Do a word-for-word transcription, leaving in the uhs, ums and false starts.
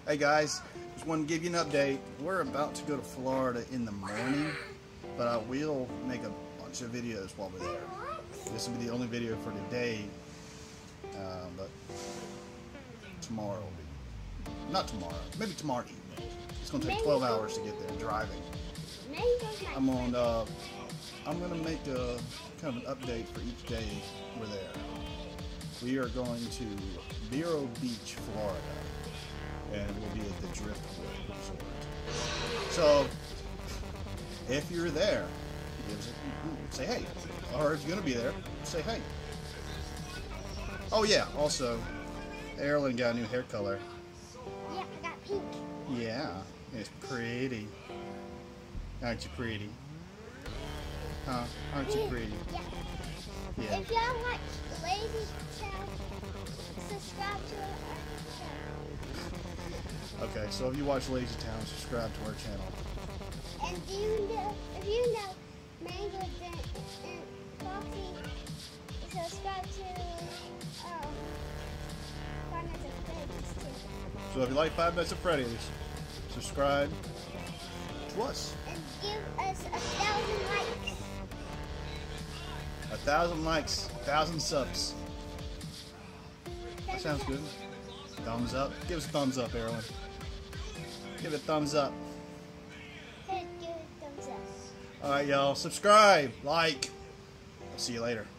Hey guys, just wanted to give you an update. We're about to go to Florida in the morning, but I will make a bunch of videos while we're there. This will be the only video for today, uh, but tomorrow will be, not tomorrow, maybe tomorrow evening. It's going to take twelve hours to get there driving. I'm on, uh, I'm going to make a kind of an update for each day we're there. We are going to Vero Beach, Florida, and we'll be at the Driftwood Resort. So, if you're there, give us a, say hey. Or if you're going to be there, say hey. Oh yeah, also, Erilyn got a new hair color. Yeah, I got pink. Yeah, it's pretty. Aren't you pretty? Huh? Aren't you pretty? Yeah. Yeah. If y'all watch Lazy Town, subscribe to our channel. Okay, so if you watch Lazy Town, subscribe to our channel. And do you know, if you know Mango and, and Foxy, subscribe to um, Five Nights at Freddy's too. So if you like Five Nights at Freddy's, subscribe to us. And give us a thousand likes. A thousand likes, a thousand subs. That sounds good. Thumbs up. Give us a thumbs up, Erilyn. Give it a thumbs up. Give it a thumbs up. Alright, y'all. Subscribe. Like. I'll see you later.